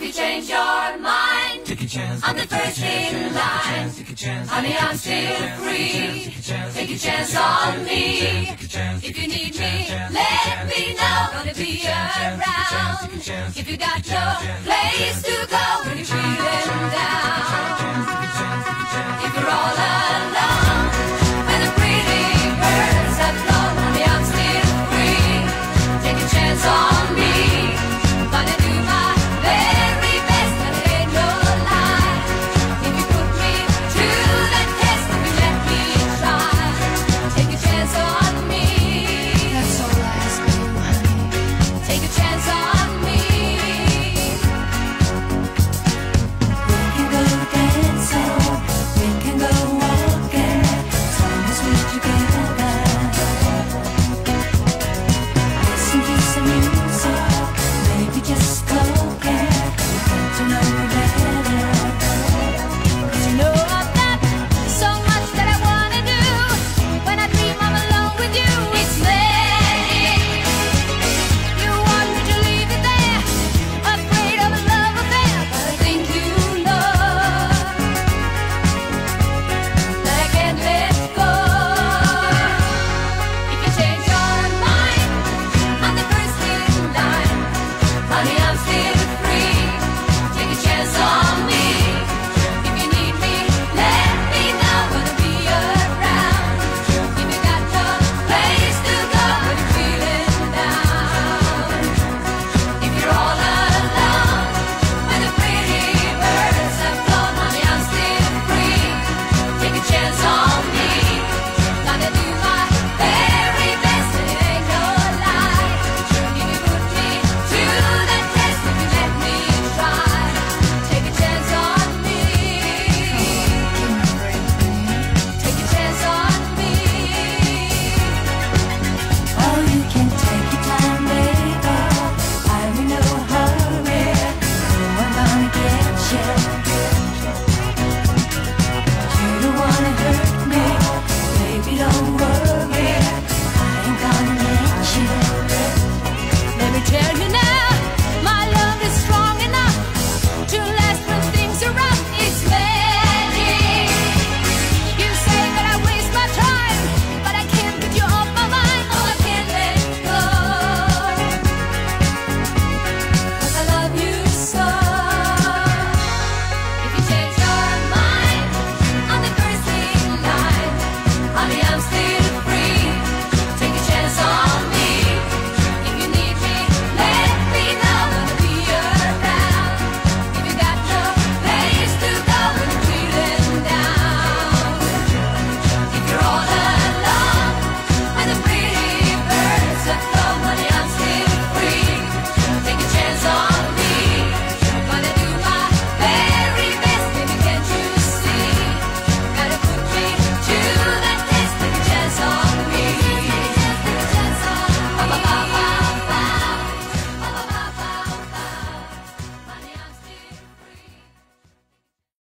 If you change your mind, take a chance. I'm the first in line. Take a chance. Honey, I'm still free. Take a chance on me. If you need me, let me know. Gonna be around. If you got no place to go,